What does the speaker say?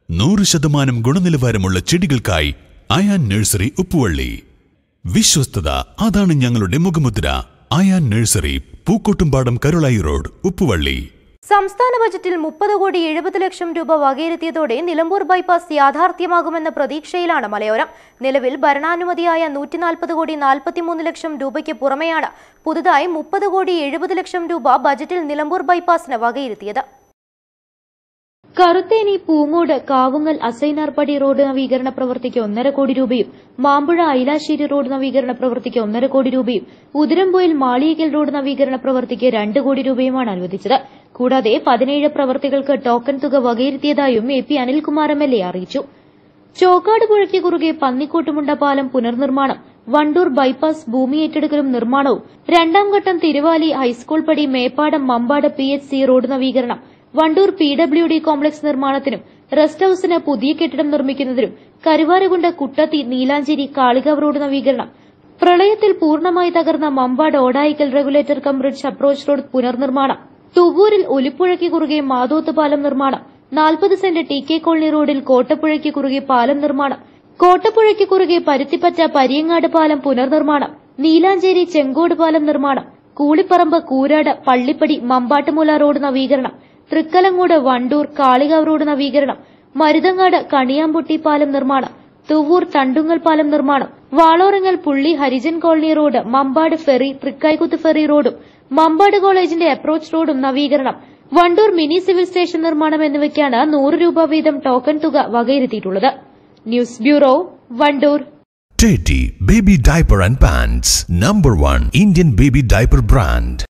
100% ഗുണനിലവാരമുള്ള ചെടികൾക്കായി അയാൻ നഴ്സറി ഉപ്പുവള്ളി. വിശ്വസ്തത അതാണ് ഞങ്ങളുടെ മുഖമുദ്ര. Ayan nursery, Pookkottumpadam, Karulai road, Uppuvalli. സംസ്ഥാന ബജറ്റിൽ 30,70 ലക്ഷം രൂപ വകയിരുത്തിയതോടെ നിലമ്പൂർ ബൈപ്പാസ് യാഥാർത്ഥ്യമാകുമെന്ന പ്രതീക്ഷയിലാണ് മലയോരം. നിലവിൽ ഭരണാനുമതിയായ 140,43 ലക്ഷം രൂപയ്ക്ക് പുറമെയാണ് പുതുതായി 30,70 ലക്ഷം രൂപ ബജറ്റിൽ നിലമ്പൂർ ബൈപ്പാസിന് വകയിരുത്തിയത്. കറുത്തേനി, പൂങ്ങോട്, കാവുങ്ങൽ, അസൈനാർപടി റോഡ് നവീകരണ പ്രവൃത്തിക്ക് 1.5 കോടി രൂപയും, മാമ്പുഴ ഐലാശ്ശേരി റോഡ് നവീകരണ പ്രവൃത്തിക്ക് 1.5 കോടി രൂപയും, ഉതിരമ്പൊയിൽ മാളിയേക്കൽ റോഡ് നവീകരണ പ്രവൃത്തിക്ക് 2 കോടി രൂപയുമാണ് അനുവദിച്ചത്. കൂടാതെ 17 പ്രവൃത്തികൾക്ക് ടോക്കൺ തുക വകയിരുത്തിയതായും AP അനിൽകുമാർ MLA അറിയിച്ചു. ചോക്കാട് പുഴയ്ക്ക് കുറുകെ പന്നിക്കോട്ടുമുണ്ട പാലം പുനർനിർമ്മാണം, വണ്ടൂർ ബൈപ്പാസ് ഭൂമി ഏറ്റെടുക്കലും നിർമ്മാണവും, 2ാം ഘട്ടം തിരുവാലി ഹൈസ്കൂൾ പടി മേപ്പാടം മമ്പാട് PHC റോഡ് നവീകരണം, വണ്ടൂർ PWD കോംപ്ലക്സ് നിർമ്മാണത്തിനും റെസ്റ്റ് ഹൌസിന് പുതിയ കെട്ടിടം നിർമ്മിക്കുന്നതിനും, കരുവാരകുണ്ട് കുട്ടത്തി നീലാഞ്ചേരി കാളികാവ് റോഡ് നവീകരണം, പ്രളയത്തിൽ പൂർണ്ണമായി തകർന്ന Mambad Odayikkal regulator cum bridge approach road പുനർനിർമ്മാണം, തുവൂരിൽ ഒലിപ്പുഴയ്ക്ക് കുറുകെ മാതോത്ത് പാലം നിർമ്മാണം, 40 സെന്റ് TK കോളനി റോഡിൽ കോട്ടപ്പുഴയ്ക്ക് കുറുകെ പാലം നിർമ്മാണം, കോട്ടപ്പുഴയ്ക്ക് കുറുകെ പരുത്തിപ്പറ്റ പരിയങ്ങാട് പാലം പുനർനിർമ്മാണം, നീലാഞ്ചേരി ചെങ്കോട് പാലം നിർമ്മാണം, കൂളിപ്പറമ്പ് കൂരാട് പള്ളിപ്പടി മമ്പാട്ടുമൂല റോഡ് നവീകരണം, തൃക്കലങ്ങോട് വണ്ടൂർ കാളികാവ് റോഡ് നവീകരണം, മരുതങ്ങാട് കണിയാമ്പൊട്ടി പാലം നിർമ്മാണം, തുവൂർ തണ്ടുങ്ങൽ പാലം നിർമ്മാണം, Valorangal Pulli Harijan colony road, Mambad ferry Thrikkaikuthu ferry റോഡും, മമ്പാട് കോളേജിന്റെ അപ്രോച്ച് റോഡും നവീകരണം, വണ്ടൂർ മിനി സിവിൽ സ്റ്റേഷൻ നിർമ്മാണം എന്നിവയ്ക്കാണ് 100 രൂപ വീതം ടോക്കൺ തുക വകയിരുത്തിയിട്ടുള്ളത്. News bureau, Wandoor. Teddy Baby Diaper and Pants, #1 Indian baby diaper brand.